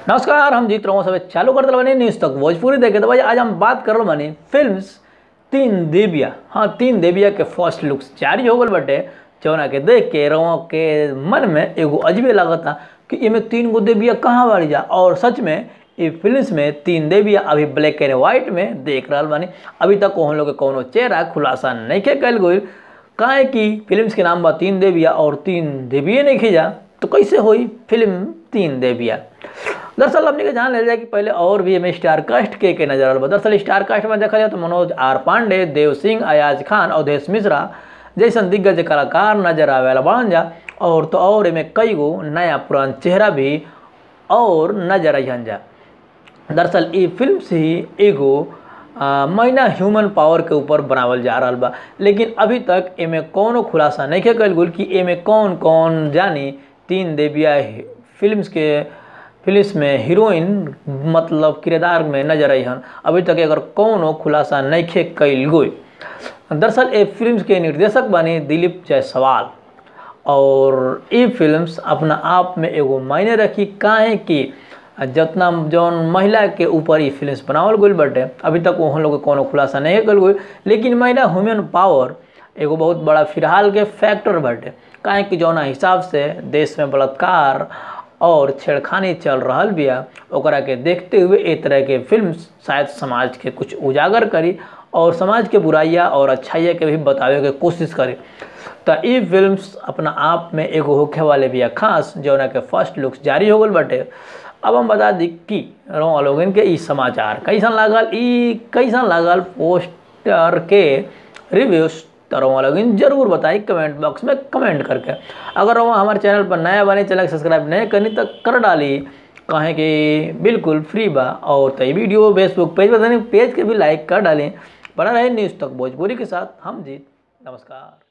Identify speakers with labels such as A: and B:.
A: नमस्कार, हम जीत रहा सब चालू कर दिल न्यूज़ तक भोजपुरी देखे। तो भाई आज हम बात कर बानी फिल्म्स तीन देविया। हाँ, तीन देविया के फर्स्ट लुक्स जारी हो गल बटे, जौना के देख के रवा के मन में एगो अजबे लगता कि इमे तीन गो देविया कहाँ बाड़ी जा। और सच में ये फिल्म्स में तीन देविया अभी ब्लैक एंड व्हाइट में देख रहा बानी। अभी तक हम लोग के कोनो चेहरा खुलासा नहीं के कल गई, काहे कि फिल्म्स के नाम बा तीन देविया और तीन देविये नहीं खींचा, तो कैसे हुई फिल्म तीन देविया। दरअसल अपने के जान ले जाए कि पहले और भी हमें स्टार कास्ट के नजर आ। दरअसल स्टार कास्ट में देखा जाए तो मनोज आर पांडे, देव सिंह, अयाज खान, अवधेश मिश्रा जैसन दिग्गज कलाकार नजर आवेला बन जा। और तो और इनमें कई गो नया पुरान चेहरा भी और नजर आन जा। दरअसल ये फिल्म से ही एगो महीना ह्यूमन पावर के ऊपर बनावल जा रहा बा, लेकिन अभी तक एमे कोनो खुलासा नहीं के कल गुल कि एमे कौन कौन जानी तीन देविया फिल्म में हीरोइन मतलब किरदार में नजर आई हन। अभी तक अगर कोनो खुलासा नहीं खे कल गई। दरअसल ये फिल्म के निर्देशक बने दिलीप जायसवाल। और ये फिल्म्स अपना आप में एगो मायने रखी, काहे कि जितना जौन महिला के ऊपर ये फिल्म्स बनावल गई बटे, अभी तक वहाँ लोग कोनो खुलासा नहीं कल गई, लेकिन महिला ह्यूमन पावर एगो बहुत बड़ा फिलहाल के फैक्टर बटे। काहे कि जौना हिसाब से देश में बलात्कार और छेड़खानी चल रहा बिया, ओकरा के देखते हुए एक तरह के फिल्म शायद समाज के कुछ उजागर करी और समाज के बुराइयाँ और अच्छाइयाँ के भी बतावे के कोशिश करी। तो ये फिल्म्स अपना आप में एगो होखे वाले बिया खास, जौना के फर्स्ट लुक्स जारी हो गल बटे। अब हम बता दी कि लोगन के ई समाचार कैसन लागल पोस्टर के रिव्यूज, तो रवा लोग जरूर बताई कमेंट बॉक्स में कमेंट करके। अगर वहाँ हमारे चैनल पर नया बने, चैनल को सब्सक्राइब नहीं करनी तो कर डाली, कहें कि बिल्कुल फ्री बा। और तो वीडियो फेसबुक पेज पर पेज के भी लाइक कर डालें। बना रहे न्यूज़ तक भोजपुरी के साथ हम जीत। नमस्कार।